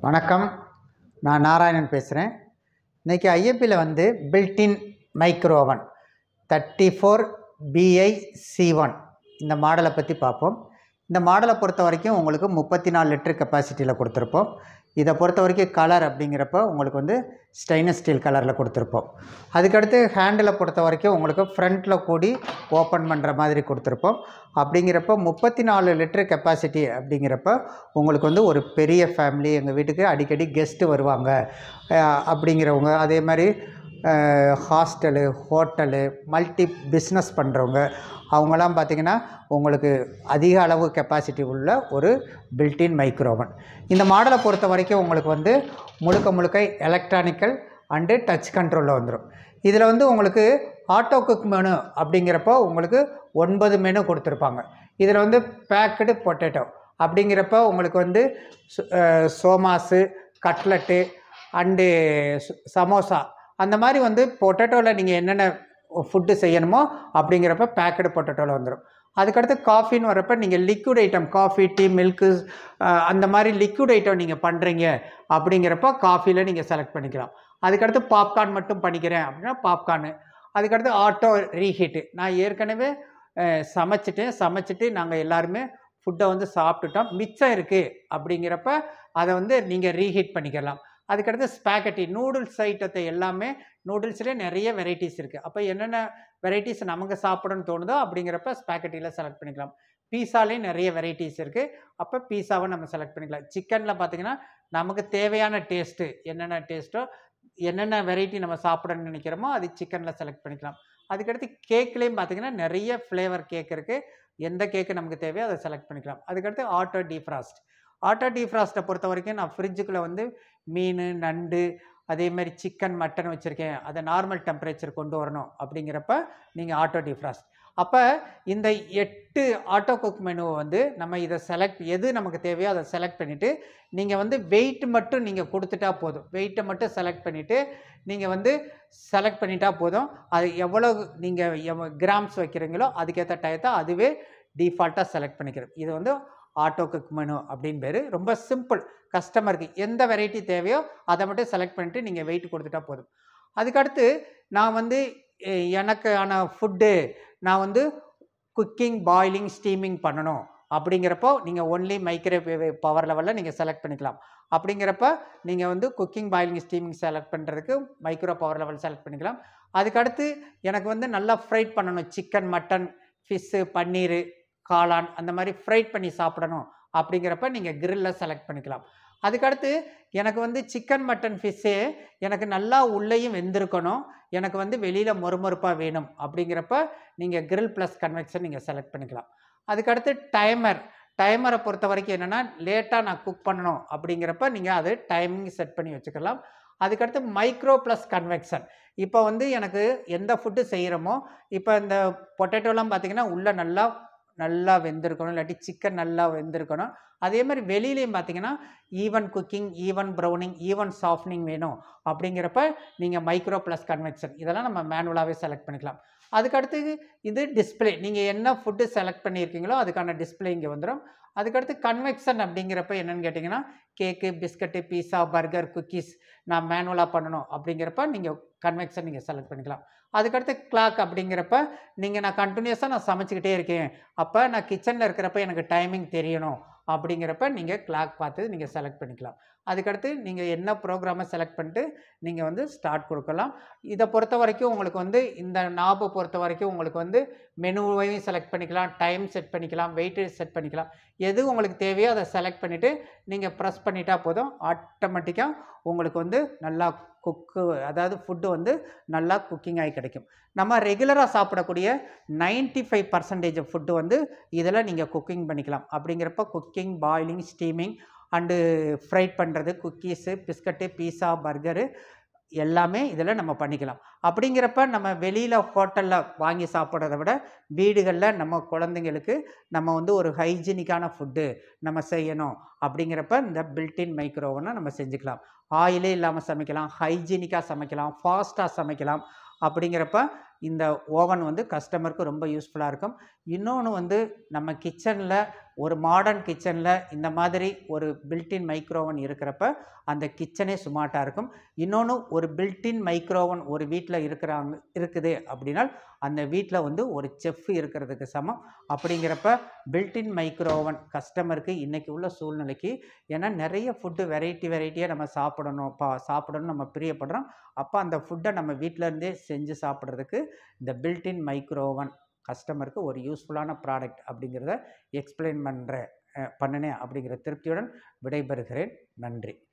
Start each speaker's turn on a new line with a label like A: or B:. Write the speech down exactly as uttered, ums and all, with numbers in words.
A: வணக்கம், நான் நாராயணன் பேசுகிறேன். இன்றைக்கி ஐஎஃப்பியில் வந்து built in micro oven thirty four BI C one இந்த மாடலை பற்றி பார்ப்போம். இந்த மாடலை பொறுத்த வரைக்கும் உங்களுக்கு முப்பத்தி நாலு லிட்டர் கெப்பாசிட்டியில் கொடுத்துருப்போம். இதை பொறுத்த வரைக்கும் கலர் அப்படிங்கிறப்ப உங்களுக்கு வந்து ஸ்டெயின்லெஸ் ஸ்டீல் கலரில் கொடுத்துருப்போம். அதுக்கடுத்து ஹேண்டிலை பொறுத்த வரைக்கும் உங்களுக்கு ஃப்ரண்ட்டில் கூடி ஓப்பன் பண்ணுற மாதிரி கொடுத்துருப்போம். அப்படிங்கிறப்ப முப்பத்தி நாலு லிட்டர் கெப்பாசிட்டி அப்படிங்கிறப்ப உங்களுக்கு வந்து ஒரு பெரிய ஃபேமிலி, எங்கள் வீட்டுக்கு அடிக்கடி கெஸ்ட்டு வருவாங்க அப்படிங்கிறவங்க, அதே மாதிரி ஹாஸ்டலு, ஹோட்டலு, மல்டி பிஸ்னஸ் பண்ணுறவங்க, அவங்களாம் பார்த்திங்கன்னா உங்களுக்கு அதிக அளவு கெப்பாசிட்டி உள்ள ஒரு பில்டின் மைக்ரோவன். இந்த மாடலை பொறுத்த வரைக்கும் உங்களுக்கு வந்து முழுக்க முழுக்க எலக்ட்ரானிக்கல் அண்டு டச் கண்ட்ரோலில் வந்துடும். இதில் வந்து உங்களுக்கு ஆட்டோ குக் மெனு அப்படிங்கிறப்போ உங்களுக்கு ஒன்பது மெனு கொடுத்துருப்பாங்க. இதில் வந்து பேக்கடு பொட்டேட்டோ அப்படிங்கிறப்ப உங்களுக்கு வந்து சோமாஸு, கட்லட்டு அண்டு சமோசா அந்த மாதிரி வந்து பொட்டேட்டோவில் நீங்கள் என்னென்ன ஃபுட்டு செய்யணுமோ அப்படிங்கிறப்ப பேக்கடு பொட்டேட்டோவில் வந்துடும். அதுக்கடுத்து காஃபின்னு வரப்போ நீங்கள் liquid item, coffee, tea, milk அந்த மாதிரி லிக்விட் ஐட்டம் நீங்கள் பண்ணுறீங்க அப்படிங்கிறப்ப காஃபியில் நீங்கள் செலக்ட் பண்ணிக்கலாம். அதுக்கடுத்து பாப்கார்ன் மட்டும் பண்ணிக்கிறேன் அப்படின்னா பாப்கார்னு. அதுக்கடுத்து ஆட்டோ ரீஹீட்டு, நான் ஏற்கனவே சமைச்சிட்டேன், சமைச்சிட்டு நாங்கள் எல்லாருமே ஃபுட்டை வந்து சாப்பிட்டுட்டோம், மிச்சம் இருக்குது அப்படிங்கிறப்ப அதை வந்து நீங்கள் ரீஹீட் பண்ணிக்கலாம். அதுக்கடுத்து ஸ்பாகெட்டி, நூடுல்ஸ் ஐட்டத்தை எல்லாமே, நூடுல்ஸ்லேயே நிறைய வெரைட்டிஸ் இருக்குது. அப்போ என்னென்ன வெரைட்டிஸ் நமக்கு சாப்பிடணும்னு தோணுதோ அப்படிங்கிறப்ப ஸ்பாகெட்டியில் செலக்ட் பண்ணிக்கலாம். பீஸாலேயும் நிறைய வெரைட்டிஸ் இருக்குது, அப்போ பீஸாவை நம்ம செலக்ட் பண்ணிக்கலாம். சிக்கனில் பார்த்திங்கன்னா நமக்கு தேவையான டேஸ்ட்டு என்னென்ன டேஸ்ட்டோ, என்னென்ன வெரைட்டி நம்ம சாப்பிடணும்னு நினைக்கிறோமோ அது சிக்கனில் செலக்ட் பண்ணிக்கலாம். அதுக்கடுத்து கேக்லேயும் பார்த்திங்கன்னா நிறைய ஃப்ளேவர் கேக் இருக்குது, எந்த கேக்கு நமக்கு தேவையோ அதை செலக்ட் பண்ணிக்கலாம். அதுக்கடுத்து ஆட்டோ டீஃப்ராஸ்ட். ஆட்டோ டீஃப்ராஸ்ட்டை பொறுத்த வரைக்கும் நான் ஃப்ரிட்ஜுக்குள்ளே வந்து மீன், நண்டு, அதேமாதிரி சிக்கன், மட்டன் வச்சுருக்கேன், அதை நார்மல் டெம்பரேச்சர் கொண்டு வரணும் அப்படிங்கிறப்ப நீங்கள் ஆட்டோ டீஃப்ராஸ்ட். அப்போ இந்த எட்டு ஆட்டோ குக் மெனுவை வந்து நம்ம இதை செலக்ட், எது நமக்கு தேவையோ அதை செலக்ட் பண்ணிவிட்டு நீங்கள் வந்து வெயிட் மட்டும் நீங்கள் கொடுத்துட்டா போதும். வெயிட்டை மட்டும் செலக்ட் பண்ணிவிட்டு நீங்கள் வந்து செலக்ட் பண்ணிட்டா போதும். அது எவ்வளோ நீங்கள் எவ் கிராம்ஸ் வைக்கிறீங்களோ அதுக்கேற்ற டயத்தை அதுவே டிஃபால்ட்டாக செலக்ட் பண்ணிக்கிறோம். இது வந்து ஆட்டோ குக் மெனு அப்படின்னு பேர். ரொம்ப சிம்பிள். கஸ்டமருக்கு எந்த வெரைட்டி தேவையோ அதை மட்டும் செலக்ட் பண்ணிவிட்டு நீங்கள் வெயிட் கொடுத்துட்டா போதும். அதுக்கடுத்து நான் வந்து எனக்கான ஃபுட்டு நான் வந்து குக்கிங், பாயிலிங், ஸ்டீமிங் பண்ணணும் அப்படிங்கிறப்போ நீங்கள் ஒன்லி மைக்ரோவேவ் பவர் லெவலில் நீங்கள் செலக்ட் பண்ணிக்கலாம். அப்படிங்கிறப்ப நீங்கள் வந்து குக்கிங், பாயிலிங், ஸ்டீமிங் செலக்ட் பண்ணுறதுக்கு மைக்ரோ பவர் லெவல் செலக்ட் பண்ணிக்கலாம். அதுக்கடுத்து எனக்கு வந்து நல்லா ஃப்ரைட் பண்ணணும், சிக்கன், மட்டன், ஃபிஷ்ஷு, பன்னீர், காளான் அந்த மாதிரி ஃப்ரைட் பண்ணி சாப்பிடணும் அப்படிங்கிறப்ப நீங்கள் கிரில்லில் செலக்ட் பண்ணிக்கலாம். அதுக்கடுத்து எனக்கு வந்து சிக்கன், மட்டன், ஃபிஷ்ஷே எனக்கு நல்லா உள்ளேயும் வெந்திருக்கணும், எனக்கு வந்து வெளியில் மொறுமொறுப்பாக வேணும் அப்படிங்கிறப்ப நீங்கள் கிரில் ப்ளஸ் கன்வெக்ஷன் நீங்கள் செலக்ட் பண்ணிக்கலாம். அதுக்கடுத்து டைமர். டைமரை பொறுத்த வரைக்கும் என்னென்னா லேட்டாக நான் குக் பண்ணணும் அப்படிங்கிறப்ப நீங்கள் அது டைமிங் செட் பண்ணி வச்சுக்கலாம். அதுக்கடுத்து மைக்ரோ ப்ளஸ் கன்வெக்ஷன். இப்போ வந்து எனக்கு எந்த ஃபுட்டு செய்கிறோமோ, இப்போ இந்த பொட்டேட்டோலாம் பார்த்திங்கன்னா உள்ளே நல்லா நல்லா வெந்திருக்கணும், இல்லாட்டி சிக்கன் நல்லா வெந்திருக்கணும். அதே மாதிரி வெளியிலையும் பார்த்தீங்கன்னா even cooking, even browning, even softening வேணும் அப்படிங்கிறப்ப நீங்கள் மைக்ரோ ப்ளஸ் கன்வெக்ஷன் இதெல்லாம் நம்ம மேனுவலாகவே செலக்ட் பண்ணிக்கலாம். அதுக்கடுத்து இது டிஸ்பிளே, நீங்கள் என்ன ஃபுட்டு செலக்ட் பண்ணியிருக்கீங்களோ அதுக்கான டிஸ்பிளே இங்கே வந்துடும். அதுக்கடுத்து கன்வெக்ஷன் அப்படிங்கிறப்ப என்னென்னு கேட்டிங்கன்னா cake, biscuit, pizza, burger, cookies நான் மேனுவலாக பண்ணணும் அப்படிங்கிறப்ப நீங்கள் கன்வெக்ஷன் நீங்கள் செலக்ட் பண்ணிக்கலாம். அதுக்கடுத்து கிளாக் அப்படிங்கிறப்ப நீங்கள் நான் கண்டினியூஸாக நான் சமைச்சிக்கிட்டே இருக்கேன், அப்போ நான் கிச்சனில் இருக்கிறப்ப எனக்கு டைமிங் தெரியணும் அப்படிங்கிறப்ப நீங்கள் கிளாக் பார்த்து நீங்கள் செலக்ட் பண்ணிக்கலாம். அதுக்கடுத்து நீங்கள் என்ன ப்ரோக்ராமை செலக்ட் பண்ணிட்டு நீங்கள் வந்து ஸ்டார்ட் கொடுக்கலாம். இதை பொறுத்த வரைக்கும் உங்களுக்கு வந்து இந்த நாபை பொறுத்த வரைக்கும் உங்களுக்கு வந்து மெனுவையும் செலக்ட் பண்ணிக்கலாம், டைம் செட் பண்ணிக்கலாம், வெயிட்டேஜ் செட் பண்ணிக்கலாம். எது உங்களுக்கு தேவையோ அதை செலக்ட் பண்ணிவிட்டு நீங்கள் ப்ரெஸ் பண்ணிட்டா போதும், ஆட்டோமேட்டிக்காக உங்களுக்கு வந்து நல்லா குக்கு, அதாவது ஃபுட்டு வந்து நல்லா குக்கிங் ஆகி கிடைக்கும். நம்ம ரெகுலராக சாப்பிடக்கூடிய நைன்டி ஃபைவ் பர்சன்டேஜ் ஃபுட்டு வந்து இதில் நீங்கள் குக்கிங் பண்ணிக்கலாம். அப்படிங்கிறப்ப cooking, boiling, steaming and fried பண்ணுறது, குக்கீஸு, பிஸ்கட்டு, பீஸா, பர்கரு எல்லாமே இதில் நம்ம பண்ணிக்கலாம். அப்படிங்கிறப்ப நம்ம வெளியில் ஹோட்டலில் வாங்கி சாப்பிட்றத விட வீடுகளில் நம்ம குழந்தைங்களுக்கு நம்ம வந்து ஒரு ஹைஜீனிக்கான ஃபுட்டு நம்ம செய்யணும் அப்படிங்கிறப்ப இந்த பில்டின் மைக்ரோவனை நம்ம செஞ்சுக்கலாம். ஆயிலே இல்லாமல் சமைக்கலாம், ஹைஜீனிக்காக சமைக்கலாம், ஃபாஸ்ட்டாக சமைக்கலாம். அப்படிங்கிறப்ப இந்த ஓவன் வந்து கஸ்டமருக்கு ரொம்ப யூஸ்ஃபுல்லாக இருக்கும். இன்னொன்று வந்து நம்ம கிச்சனில் ஒரு மாடர்ன் கிச்சனில் இந்த மாதிரி ஒரு பில்டின் மைக்ரோவன் இருக்கிறப்ப அந்த கிச்சனே சுமார்ட்டாக இருக்கும். இன்னொன்று ஒரு பில்டின் மைக்ரோவன் ஒரு வீட்டில் இருக்கிறாங்க இருக்குது அப்படின்னா அந்த வீட்டில் வந்து ஒரு செஃப் இருக்கிறதுக்கு சமம். அப்படிங்கிறப்ப பில்டின் மைக்ரோவன் கஸ்டமருக்கு இன்றைக்கி உள்ள சூழ்நிலைக்கு, ஏன்னா நிறைய ஃபுட்டு வெரைட்டி வெரைட்டியாக நம்ம சாப்பிடணும் பா சாப்பிடணும் நம்ம பிரியப்படுறோம். அப்போ அந்த ஃபுட்டை நம்ம வீட்டிலேருந்தே செஞ்சு சாப்பிட்றதுக்கு இந்த பில்டின் மைக்ரோவன் கஸ்டமருக்கு ஒரு யூஸ்ஃபுல்லான ப்ராடக்ட் அப்படிங்கிறத எக்ஸ்பிளைன் பண்ணுறேன் பண்ணினேன் அப்படிங்கிற திருப்தியுடன் விடைபெறுகிறேன். நன்றி.